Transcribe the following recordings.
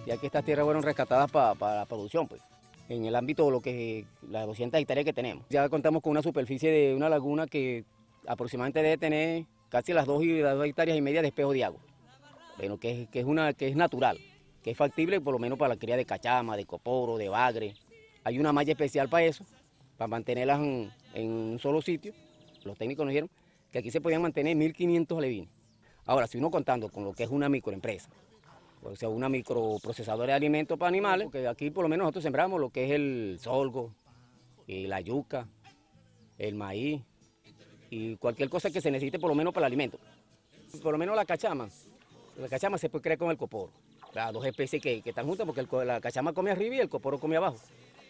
ya que estas tierras fueron rescatadas para la producción, pues, en el ámbito de lo que las 200 hectáreas que tenemos. Ya contamos con una superficie de una laguna que aproximadamente debe tener casi las 2 hectáreas y media de espejo de agua, bueno, que es natural, que es factible por lo menos para la cría de cachama, de coporo, de bagre. Hay una malla especial para eso, para mantenerlas en un solo sitio. Los técnicos nos dijeron que aquí se podían mantener 1.500 alevines. Ahora, si uno contando con lo que es una microempresa, o sea, una microprocesadora de alimentos para animales, porque aquí por lo menos nosotros sembramos lo que es el sorgo, y la yuca, el maíz y cualquier cosa que se necesite por lo menos para el alimento. Por lo menos la cachama se puede crear con el coporo. Las dos especies que están juntas, porque la cachama come arriba y el coporo come abajo.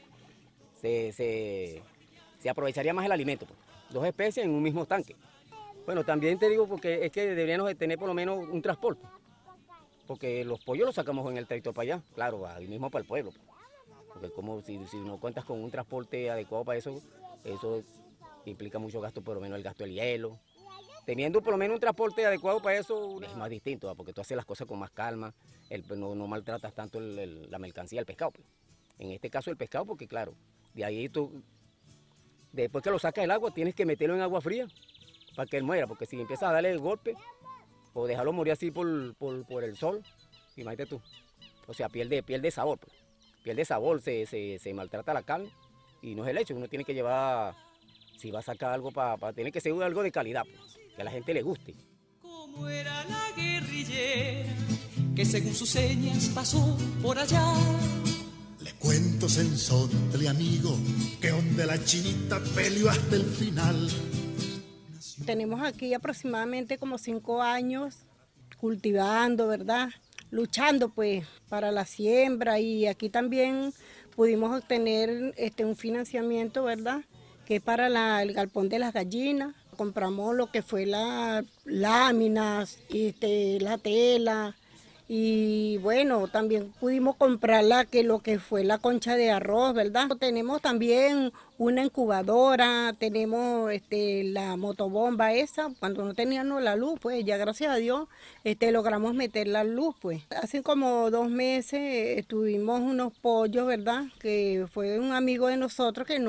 Se aprovecharía más el alimento, pues. Dos especies en un mismo tanque. Bueno, también te digo porque es que deberíamos de tener por lo menos un transporte. Porque los pollos los sacamos en el tractor para allá, claro, ahí mismo para el pueblo. Porque como si no cuentas con un transporte adecuado para eso implica mucho gasto, por lo menos el gasto del hielo. Teniendo por lo menos un transporte adecuado para eso es más distinto, porque tú haces las cosas con más calma, no maltratas tanto la mercancía, el pescado. Pues. En este caso el pescado, porque claro, de ahí después que lo sacas del agua, tienes que meterlo en agua fría para que él muera, porque si empiezas a darle el golpe o dejarlo morir así por el sol, imagínate tú, o sea, pierde sabor, pues. Pierde sabor, se maltrata la carne y no es el hecho, uno tiene que llevar, si va a sacar algo tiene que ser algo de calidad, pues, que a la gente le guste. Como era la guerrillera, que según sus señas pasó por allá. Le cuento Sensontle, amigo, que donde la chinita peleó hasta el final. Tenemos aquí aproximadamente como 5 años cultivando, ¿verdad? Luchando pues para la siembra, y aquí también pudimos obtener un financiamiento, ¿verdad? Que es para el galpón de las gallinas. Compramos lo que fue las láminas, la tela, y bueno, también pudimos comprar lo que fue la concha de arroz, ¿verdad? Tenemos también una incubadora, tenemos la motobomba esa, cuando no teníamos la luz, pues ya gracias a Dios logramos meter la luz, pues. Hace como 2 meses tuvimos unos pollos, ¿verdad? Que fue un amigo de nosotros que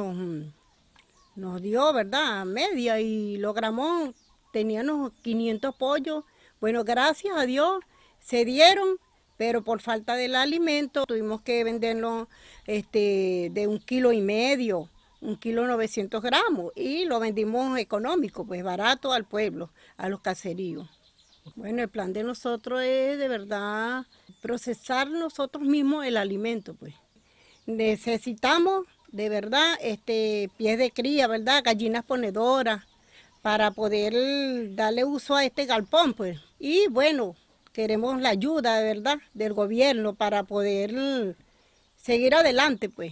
nos dio, ¿verdad? Media, y logramos, teníamos 500 pollos. Bueno, gracias a Dios se dieron, pero por falta del alimento tuvimos que venderlo de 1,5 kilos, 1,9 kilos, y lo vendimos económico, pues barato al pueblo, a los caseríos. Bueno, el plan de nosotros es de verdad procesar nosotros mismos el alimento, pues. Necesitamos de verdad pies de cría, ¿verdad? Gallinas ponedoras, para poder darle uso a este galpón, pues. Y bueno, queremos la ayuda, de verdad, del gobierno para poder seguir adelante, pues.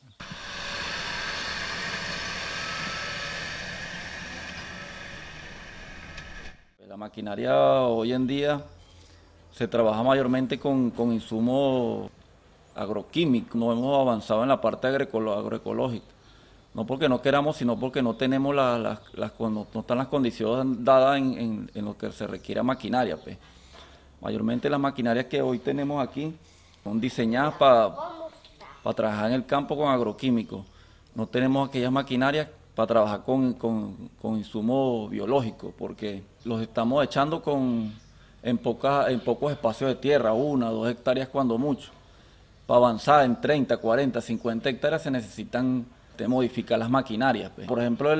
La maquinaria hoy en día se trabaja mayormente con insumos agroquímicos. No hemos avanzado en la parte agroecológica. No porque no queramos, sino porque no tenemos no están las condiciones dadas en lo que se requiere maquinaria, pues. Mayormente las maquinarias que hoy tenemos aquí son diseñadas para trabajar en el campo con agroquímicos. No tenemos aquellas maquinarias para trabajar con insumos biológicos, porque los estamos echando en pocos espacios de tierra, 1 o 2 hectáreas cuando mucho. Para avanzar en 30, 40, 50 hectáreas se necesitan modificar las maquinarias, pues. Por ejemplo,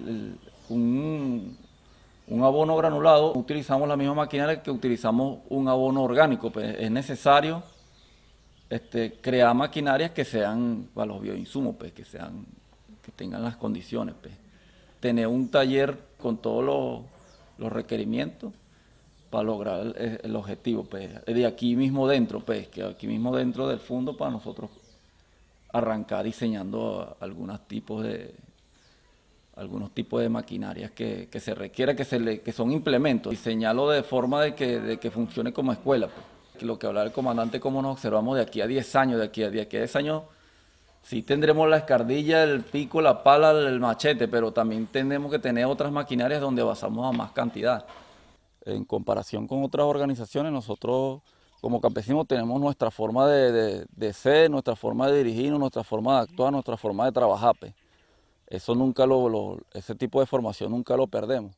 un abono granulado, utilizamos la misma maquinaria que utilizamos un abono orgánico, pues es necesario crear maquinarias que sean para los bioinsumos, pues, que tengan las condiciones, pues. Tener un taller con todos los requerimientos para lograr el objetivo, pues, de aquí mismo dentro, pues, que aquí mismo dentro del fondo para nosotros arrancar diseñando algunos tipos de maquinarias que se requiera, que son implementos, diseñarlo de forma de que funcione como escuela, pues. Lo que hablaba el comandante, cómo nos observamos de aquí a 10 años, de aquí a 10 años, sí tendremos la escardilla, el pico, la pala, el machete, pero también tenemos que tener otras maquinarias donde basamos a más cantidad. En comparación con otras organizaciones, nosotros como campesinos tenemos nuestra forma de ser, nuestra forma de dirigirnos, nuestra forma de actuar, nuestra forma de trabajar, pues. Eso nunca ese tipo de formación nunca lo perdemos.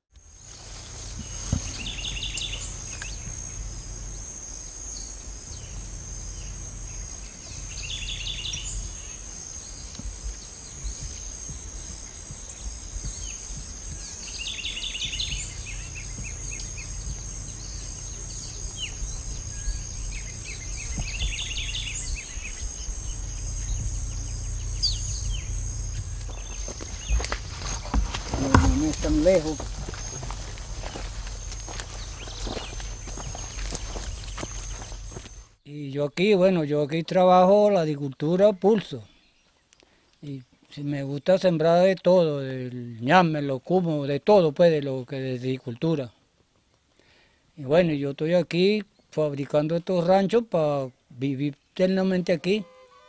No es tan lejos. Y yo aquí trabajo la agricultura pulso. Y si me gusta sembrar de todo, del ñame, lo como, de todo, pues, de lo que es de agricultura. Y bueno, yo estoy aquí fabricando estos ranchos para vivir eternamente aquí.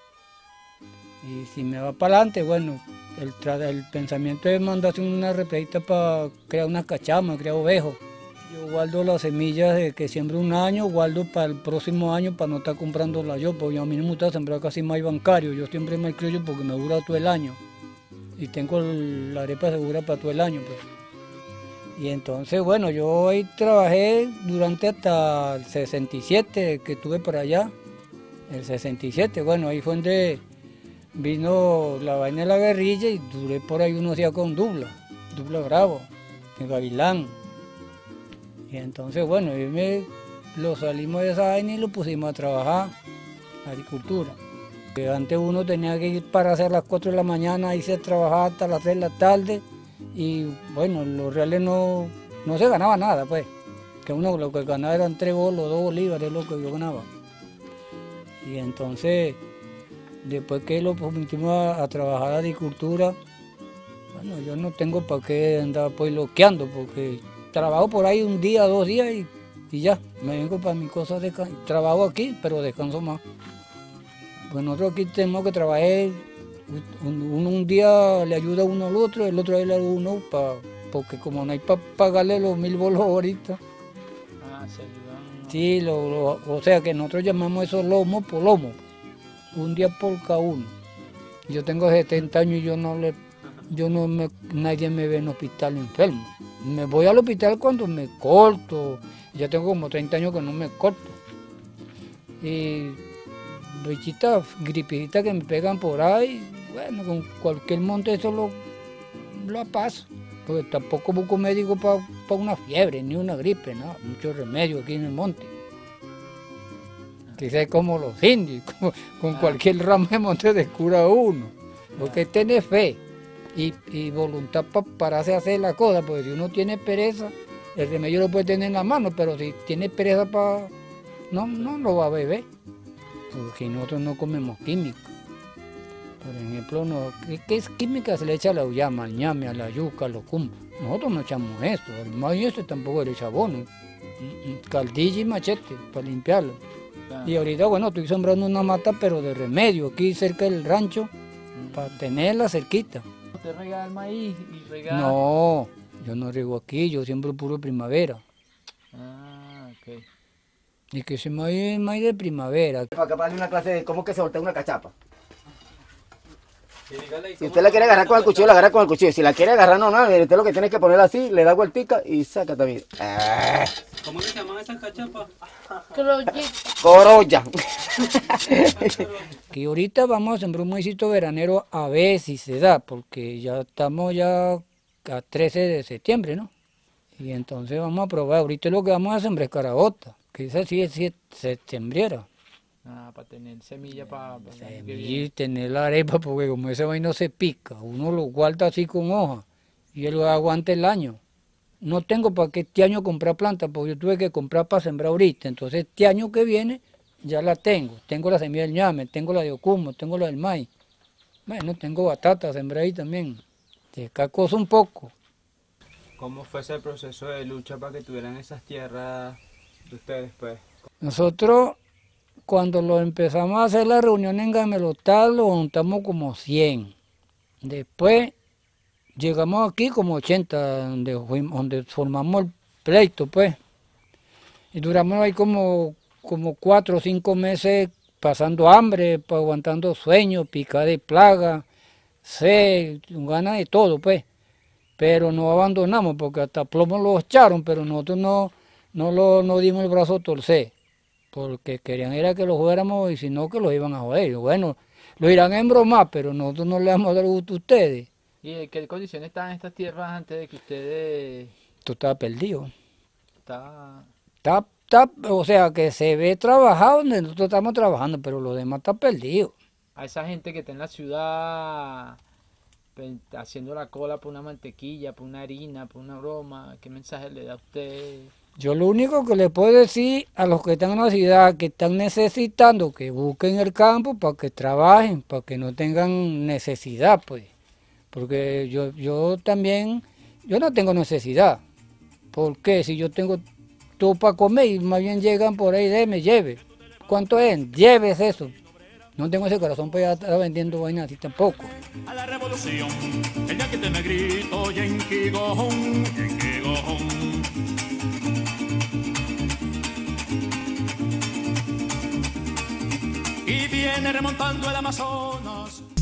Y si me va para adelante, bueno, el pensamiento es mandarse una represita para crear unas cachamas, crear ovejos. Yo guardo las semillas de que siembro un año, guardo para el próximo año para no estar comprándolas yo, porque a mí no me gusta sembrar casi más bancario, yo siempre me criollo porque me dura todo el año. Y tengo la arepa segura para todo el año, pues. Y entonces, bueno, yo ahí trabajé durante hasta el 67 que estuve por allá. El 67, bueno, ahí fue donde vino la vaina de la guerrilla y duré por ahí unos días con Dubla Bravo, en Gavilán. Y entonces, bueno, lo salimos de esa vaina y lo pusimos a trabajar, agricultura. Que antes uno tenía que ir para hacer las 4 de la mañana, irse a trabajar hasta las 3 de la tarde y bueno, los reales no se ganaba nada, pues. Que uno lo que ganaba eran 3 bolos, 2 bolívares, lo que yo ganaba. Y entonces, después que lo pusimos a trabajar agricultura, bueno, yo no tengo para qué andar pues loqueando, porque trabajo por ahí un día, 2 días y ya, me vengo para mis cosas, trabajo aquí, pero descanso más. Pues nosotros aquí tenemos que trabajar, un día le ayuda uno al otro, el otro le ayuda a uno, porque como no hay para pagarle los 1000 bolos ahorita. Ah, se ayudan. Sí, o sea que nosotros llamamos esos lomos por lomos, un día por cada uno. Yo tengo 70 años y nadie me ve en hospital enfermo. Me voy al hospital cuando me corto, ya tengo como 30 años que no me corto. Y bichitas, gripecitas que me pegan por ahí, bueno, con cualquier monte eso lo paso. Porque tampoco busco médico para una fiebre, ni una gripe, nada, mucho remedio aquí en el monte. Quizás como los indios, con cualquier ramo de monte descura uno. Porque tiene fe y voluntad para pararse a hacer la cosa, porque si uno tiene pereza, el remedio lo puede tener en la mano, pero si tiene pereza no lo va a beber. Porque nosotros no comemos química. Por ejemplo, ¿qué es química? Se le echa a la uyama, al ñame, a la yuca, a los cumbos. Nosotros no echamos esto, al maíz tampoco le echa abono. Caldilla y machete para limpiarlo. Y ahorita, bueno, estoy sembrando una mata, pero de remedio, aquí cerca del rancho, para tenerla cerquita. ¿Usted rega el maíz y rega? No, yo no riego aquí, yo siembro puro primavera. Ah, ok. Y que ese maíz es maíz de primavera. Para acá para darle una clase de cómo que se voltea una cachapa. Si usted la quiere agarrar con el cuchillo, la agarra con el cuchillo. Si la quiere agarrar normal, usted lo que tiene que ponerla así, le da vueltica y saca también. ¿Cómo que se llaman esas cachapas? Corolla. Que ahorita vamos a sembrar un maicito veranero a ver si se da, porque ya estamos ya a 13 de septiembre, ¿no? Y entonces vamos a probar. Ahorita lo que vamos a sembrar es caraota, que esa sí es septembriera. Ah, para tener semilla para Y tener la arepa, porque como ese vaino se pica, uno lo guarda así con hoja y él lo aguanta el año. No tengo para qué este año comprar planta, porque yo tuve que comprar para sembrar ahorita. Entonces este año que viene ya la tengo. Tengo la semilla del ñame, tengo la de ocumo, tengo la del maíz. Bueno, tengo batata sembrar ahí también. Se cacosa un poco. ¿Cómo fue ese proceso de lucha para que tuvieran esas tierras de ustedes, pues? Nosotros, cuando lo empezamos a hacer la reunión en Gamelotal, lo juntamos como 100. Después llegamos aquí como 80, donde formamos el pleito, pues. Y duramos ahí como como 4 o 5 meses pasando hambre, aguantando sueño, picada de plaga, sed, ganas de todo, pues. Pero no abandonamos porque hasta plomo lo echaron, pero nosotros no dimos el brazo a torcer, porque querían era que lo fuéramos y si no que los iban a joder. Y bueno, lo irán a embromar, pero nosotros no le vamos a dar gusto a ustedes. ¿Y en qué condiciones estaban estas tierras antes de que ustedes... Esto estaba perdido. Está... O sea, que se ve trabajado donde nosotros estamos trabajando, pero lo demás está perdido. A esa gente que está en la ciudad haciendo la cola por una mantequilla, por una harina, por una broma, ¿qué mensaje le da a usted? Yo lo único que le puedo decir a los que están en la ciudad, que están necesitando, que busquen el campo para que trabajen, para que no tengan necesidad, pues. Porque yo también, yo no tengo necesidad. ¿Por qué? Si yo tengo todo para comer y más bien llegan por ahí, déme, lleve. ¿Cuánto es? Lleves eso. No tengo ese corazón para estar vendiendo vainas así tampoco. A la revolución, el yaquete negrito, Yankee Gojón, Yankee Gojón. Y viene remontando el Amazonas.